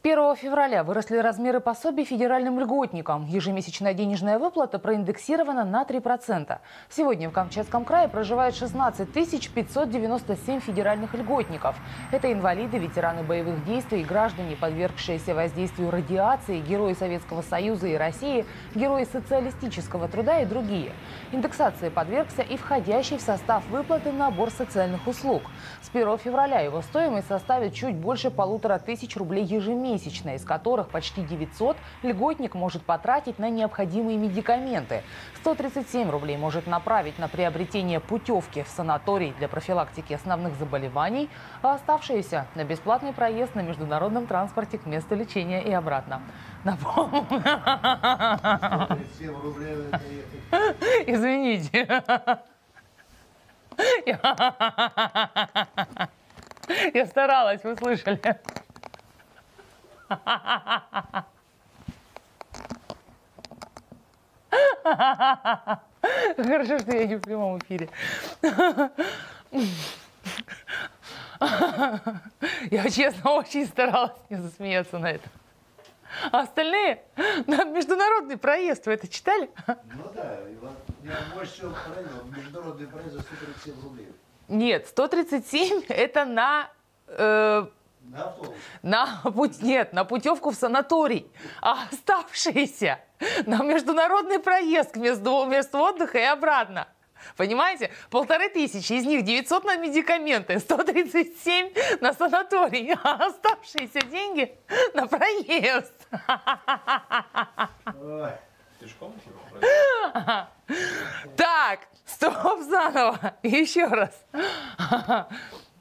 1 февраля выросли размеры пособий федеральным льготникам. Ежемесячная денежная выплата проиндексирована на 3%. Сегодня в Камчатском крае проживает 16 597 федеральных льготников. Это инвалиды, ветераны боевых действий, граждане, подвергшиеся воздействию радиации, герои Советского Союза и России, герои социалистического труда и другие. Индексации подвергся и входящий в состав выплаты набор социальных услуг. С 1 февраля его стоимость составит чуть больше 1500 рублей ежемесячно, из которых почти 900 льготник может потратить на необходимые медикаменты. 137 рублей может направить на приобретение путевки в санаторий для профилактики основных заболеваний, а оставшиеся на бесплатный проезд на международном транспорте к месту лечения и обратно. Извините. Я старалась, вы слышали. Хорошо, что я не в прямом эфире. Я, честно, очень старалась не засмеяться на это. А остальные? На международный проезд. Вы это читали? Ну да. Я больше всего правильно. Международный проезд за 137 рублей. Нет, 137 это на... на путевку в санаторий, а оставшиеся на международный проезд к месту отдыха и обратно. Понимаете? 1500, из них 900 на медикаменты, 137 на санаторий, а оставшиеся деньги на проезд. Так, стоп, заново, еще раз.